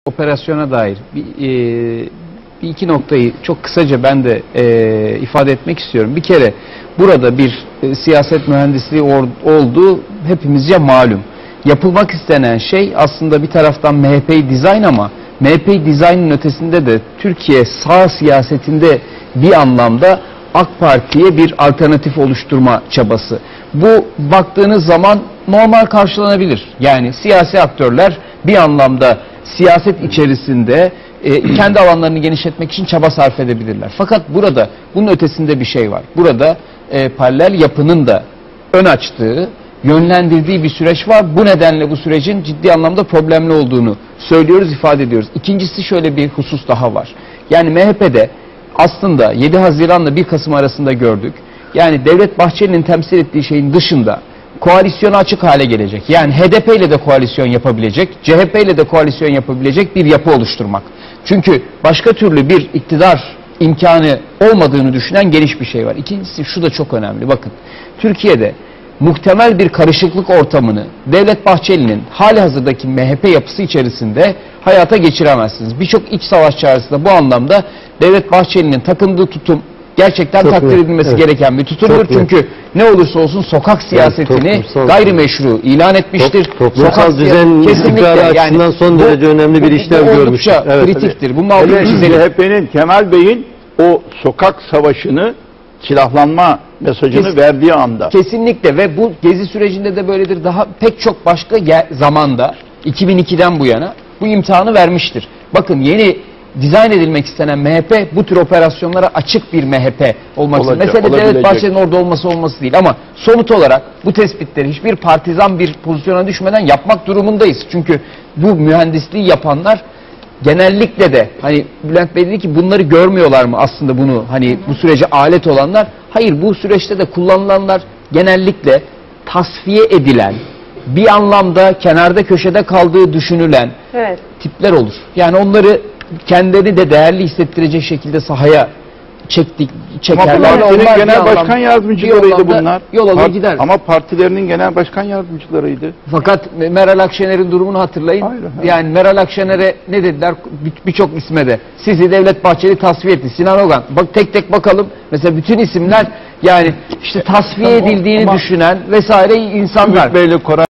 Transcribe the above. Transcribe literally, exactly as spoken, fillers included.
Operasyona dair bir, e, bir iki noktayı çok kısaca ben de e, ifade etmek istiyorum. Bir kere burada bir e, siyaset mühendisliği or, olduğu hepimizce malum. Yapılmak istenen şey aslında bir taraftan M H P'yi dizayn ama M H P'yi dizaynın ötesinde de Türkiye sağ siyasetinde bir anlamda AK Parti'ye bir alternatif oluşturma çabası. Bu baktığınız zaman normal karşılanabilir. Yani siyasi aktörler bir anlamda siyaset içerisinde e, kendi alanlarını genişletmek için çaba sarf edebilirler. Fakat burada bunun ötesinde bir şey var. Burada e, paralel yapının da ön açtığı, yönlendirdiği bir süreç var. Bu nedenle bu sürecin ciddi anlamda problemli olduğunu söylüyoruz, ifade ediyoruz. İkincisi şöyle bir husus daha var. Yani M H P'de aslında yedi Haziran'la bir Kasım arasında gördük. Yani Devlet Bahçeli'nin temsil ettiği şeyin dışında koalisyona açık hale gelecek. Yani H D P ile de koalisyon yapabilecek, C H P ile de koalisyon yapabilecek bir yapı oluşturmak. Çünkü başka türlü bir iktidar imkanı olmadığını düşünen geniş bir şey var. İkincisi şu da çok önemli. Bakın, Türkiye'de muhtemel bir karışıklık ortamını Devlet Bahçeli'nin hali hazırdaki M H P yapısı içerisinde hayata geçiremezsiniz. Birçok iç savaş çağrısında bu anlamda Devlet Bahçeli'nin takındığı tutum gerçekten çok takdir net, edilmesi evet. gereken bir tutumdur. Çok Çünkü net. Ne olursa olsun sokak siyasetini yani toplumsal, gayrimeşru ilan etmiştir. Top, toplumsal sokak düzen istikrarı açısından yani, son derece bu, önemli bir işlev görmüştür. Evet, kritiktir. Bunun altını çizelim. C H P'nin Kemal Bey'in o sokak savaşını, silahlanma mesajını Kes, verdiği anda. Kesinlikle ve bu gezi sürecinde de böyledir. Daha pek çok başka zamanda iki bin ikiden bu yana bu imtihanı vermiştir. Bakın, yeni dizayn edilmek istenen M H P bu tür operasyonlara açık bir M H P olmak için. Mesele Devlet Bahçeli'nin orada olması olması değil ama somut olarak bu tespitleri hiçbir partizan bir pozisyona düşmeden yapmak durumundayız. Çünkü bu mühendisliği yapanlar genellikle de hani Bülent Bey dedi ki bunları görmüyorlar mı aslında, bunu hani bu sürece alet olanlar? Hayır, bu süreçte de kullanılanlar genellikle tasfiye edilen, bir anlamda kenarda köşede kaldığı düşünülen evet. tipler olur. Yani onları kendilerini de değerli hissettirecek şekilde sahaya çektik, çekerler. Ama partilerin genel başkan yardımcılarıydı bunlar. Yol alır gider. Ama partilerinin genel başkan yardımcılarıydı. Fakat Meral Akşener'in durumunu hatırlayın. Hayır, hayır. Yani Meral Akşener'e ne dediler birçok bir isme de? Sizi Devlet Bahçeli tasfiye etti. Sinan Ogan. Bak tek tek bakalım. Mesela bütün isimler yani işte tasfiye edildiğini ama, düşünen vesaire insanlar.